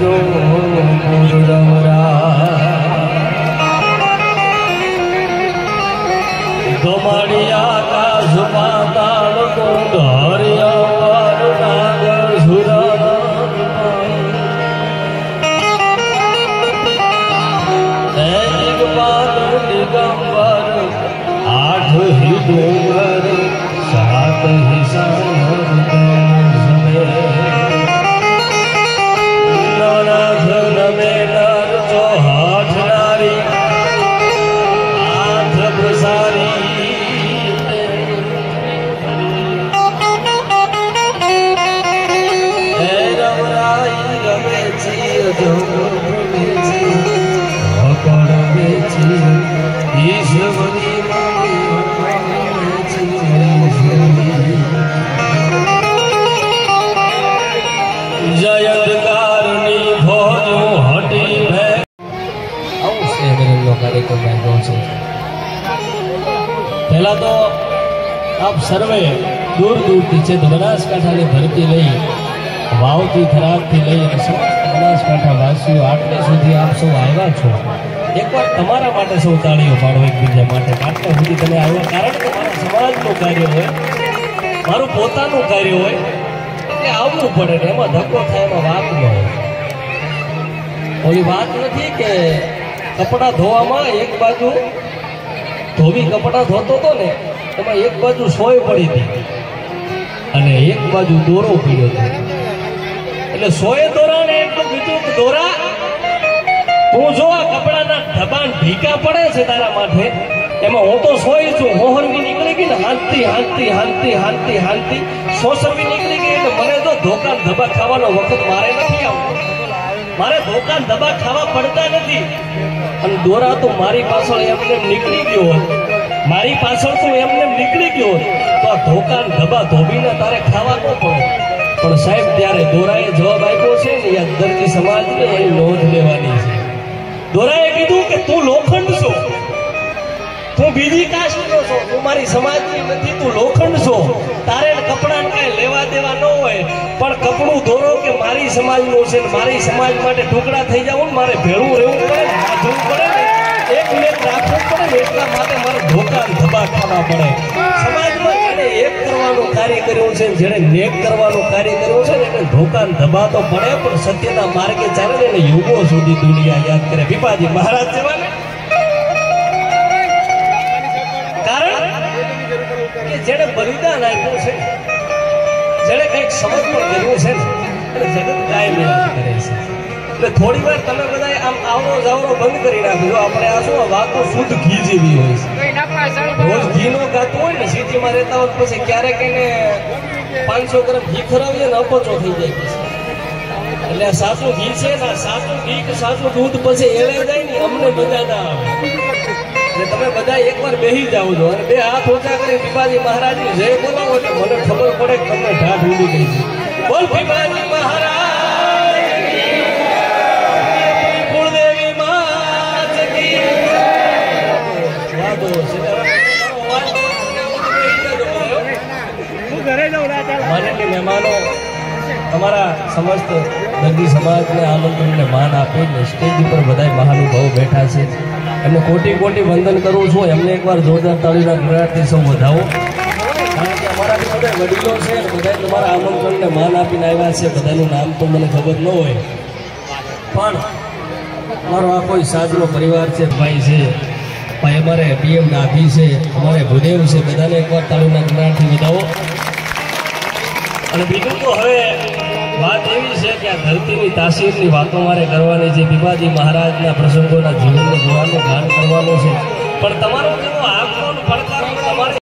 जो दमाड़िया का जुबादार को धारिया नागर झुरा दिगंबर आठ ही डूंगर सात ही नवनाथ नवे नर जो हाथ नारी आठ प्रसारी रमराई रमे चिर जो ईश्वरी जयतकारणी भोजो हटी भय कार्यक्रम से पहला तो आप सर्वे दूर दूर थी बनासकांठा ने धरती लई वाव थी खराब थी लई बनासकांठा वासीओ आटले सुधी आप सब आव्या छो एक बार तमारा माटे सौ ताळीओ पाडो एकबीजा माटे आटले सुधी तमे आव्या कारण के मारा समाजनुं कार्य होय मारुं पोतानुं कार्य होय એટલે આવવું પડે ને એમાં ધક્કો થાય એમાં વાત ન હોય ઓલી વાત નથી કે કપડા ધોવામાં એક બાજુ ધોવી કપડા ધોતો હતો ને એમાં એક બાજુ સોય પડી હતી અને એક બાજુ દોરો પીડ્યો હતો એટલે સોય દોરાને એટલું કીધું કે દોરા તું જો આ કપડાના ધબાન ઢીકા પડે છે તારા માથે એમાં હું તો સોય છું મોહનવી નીકળી ગઈ ને હાંતી હાંતી હાંતી હાંતી હાંતી સોસરવી નીકળી ગઈ એટલે મને તો ધોકા ધબા ખાવાનો વખત મારે નથી આવતો મારે ધોકા ધબા ખાવા પડતા નથી અને દોરા તો મારી પાછળ એમને નીકળી ગયો હોત મારી પાછળ તો એમને નીકળી ગયો હોત તો આ ધોકા ધબા ધોબીને તારે ખાવા ન પડે પણ સાહેબ ત્યારે દોરાએ જવાબ આપ્યો છે ને આ દરજી સમાજને એની નોંધ લેવાની છે દોરાએ કીધું કે તું લોખંડ છો તું બીજી કાસ્ટનો છો તું મારી સમાજની નથી તું લોખંડ છો તારે કપડાને કઈ લેવા દેવા ન હોય પણ કપડું દોરો કે મારી સમાજનું છે મારી સમાજ માટે ટુકડા થઈ જવું ને મારે ભેળું રહેવું પડે બાંધવું પડે ને એક મિનિટ રાખવું પડે ને એટલા માટે મારે ધોકા ધબા ખાવા પડે સમાજમાં જેને એક કરવાનું કાર્ય કર્યું છે જેને નેક કરવાનું કાર્ય કર્યું છે ને એને ધોકા ધબા તો પડે પણ સત્યના માર્ગે ચાલે ને એને યુગો સુધી દુનિયા યાદ કરે ભીપાજી મહારાજ જેવા ને જેને બલિદાન આપ્યું છે જેને કંઈક સમર્પણ કર્યું છે અને જગત કાયમ યાદ કરે છે એટલે થોડી વાર તમે બધા આમ આવરો જાવરો બંધ કરી નાખજો આપણે આ શું વાતો શુદ્ધ ઘી જેવી હોય છે રોજ ઘીનો ગાતો હોય ને સિટીમાં રહેતા હોય પછી ક્યારેક એને 500 ગ્રામ ઘી ખરાવીએ ને અપચો થઈ જાય પછી એટલે સાચું ઘી છે ને સાચું ઘી કે સાચું દૂધ પછી એળે જાય ને અમને મજા ના આવે એટલે તમે બધા એકવાર બેસી જાવ છો અને બે હાથ ઊંચા કરી ભીમાજી મહારાજની જય બોલાવો એટલે મને ખબર પડે કે તમને ઢાઢ ઉડી ગઈ છે બોલ ભીમાજી મહારાજ કુળદેવી માત કી વાદો માનનીય મહેમાનો અમારા સમસ્ત દર્દી સમાજને આમંત્રણને માન આપીને સ્ટેજ ઉપર બધા મહાનુભાવો બેઠા છે એમને કોટી કોટી વંદન કરું છું એમને એકવાર જોરદાર તાળીના ગણરાટથી સૌ વધાવો કારણ કે અમારા બધા વડીલો છે બધા તમારા આમંત્રણને માન આપીને આવ્યા છે બધાનું નામ તો મને ખબર ન હોય પણ અમારો આ કોઈ સાજનો પરિવાર છે ભાઈ છે ભાઈ અમારે પીએમ ડાભી છે અમારે ભુદેવ છે બધાને એકવાર તાળીના ગણરાટથી વધાવો અને બીજું તો હવે વાત એવી છે કે આ ધરતીની તાસીરની વાતો મારે કરવાની છે ભીમાજી મહારાજના પ્રસંગોના જીવનને જોવાનું ગાન કરવાનું છે પણ તમારો જેવો આગનો પડકાર તમારે